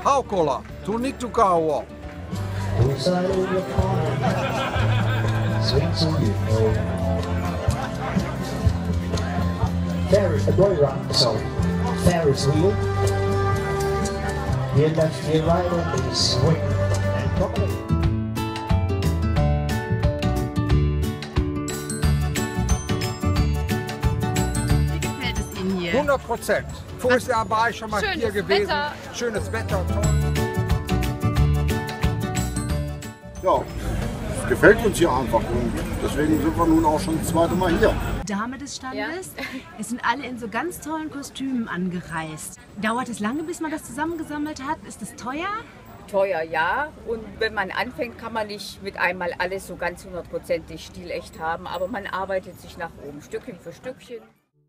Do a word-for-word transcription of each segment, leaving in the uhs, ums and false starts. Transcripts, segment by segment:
Haukola, tuu nyt kauan. Ferris, a boy run, sorry. Ferris wheel. Here left, here right, and swing. And properly. Wie gefällt es Ihnen hier? hundert Prozent. Voriges Jahr war ich schon mal Schönes hier gewesen. Wetter. Schönes Wetter, toll. Ja, es gefällt uns hier einfach und deswegen sind wir nun auch schon das zweite Mal hier. Dame des Standes. Ja. Es sind alle in so ganz tollen Kostümen angereist. Dauert es lange, bis man das zusammengesammelt hat? Ist es teuer? Teuer, ja. Und wenn man anfängt, kann man nicht mit einmal alles so ganz hundertprozentig stilecht haben. Aber man arbeitet sich nach oben, Stückchen für Stückchen.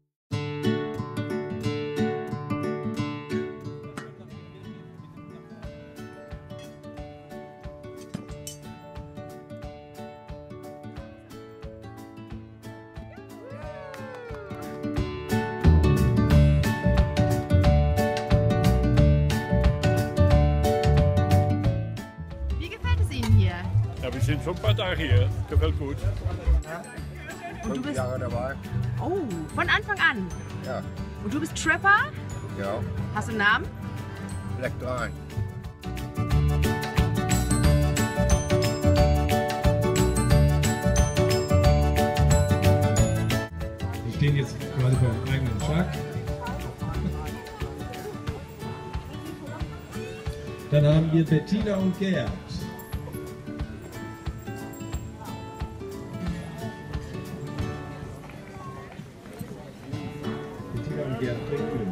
Ja, wir sind schon ein paar Tage hier. Gefällt gut. Ja. Und du bist Jahre dabei. Oh, von Anfang an? Ja. Und du bist Trapper? Ja. Hast du einen Namen? Black drei. Wir stehen jetzt quasi beim eigenen Truck. Dann haben wir Bettina und Gerd. Bettina und Gerd trinken.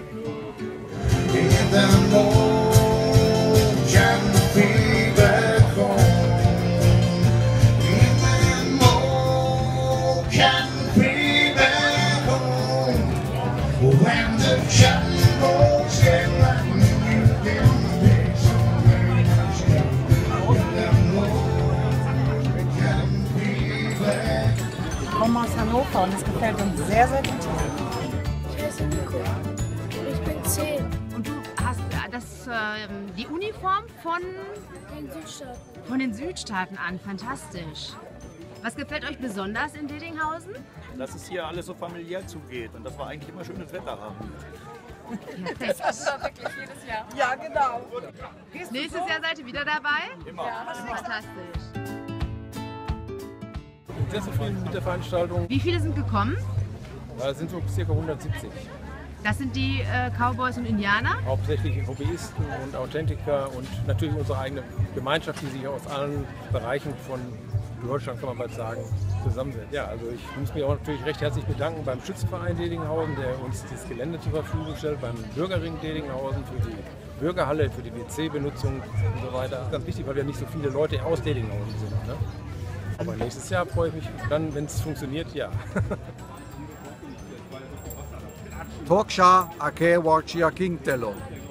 Ich komme aus Hannover und es gefällt uns sehr, sehr gut. Ich heiße Nico. Ich bin zehn. Und du hast das, äh, die Uniform von Den Südstaaten. von den Südstaaten an. Fantastisch. Was gefällt euch besonders in Dedinghausen? Dass es hier alles so familiär zugeht und dass wir eigentlich immer schönes Wetter haben. Perfekt. Das war wirklich jedes Jahr. Ja, genau. Nächstes Jahr seid ihr wieder dabei? Immer. Fantastisch. Ich bin sehr zufrieden mit der Veranstaltung. Wie viele sind gekommen? Es sind so ca. hundertsiebzig. Das sind die äh, Cowboys und Indianer? Hauptsächlich Hobbyisten und Authentiker und natürlich unsere eigene Gemeinschaft, die sich aus allen Bereichen von Deutschland, kann man bald sagen, zusammensetzt. Ja, also ich muss mich auch natürlich recht herzlich bedanken beim Schützenverein Dedinghausen, der uns das Gelände zur Verfügung stellt, beim Bürgerring Dedinghausen für die Bürgerhalle, für die W C-Benutzung und so weiter. Das ist ganz wichtig, weil wir nicht so viele Leute aus Dedinghausen sind. Ne? Aber nächstes Jahr freue ich mich dann, wenn es funktioniert, ja. Toksha ake wachia kingtelo.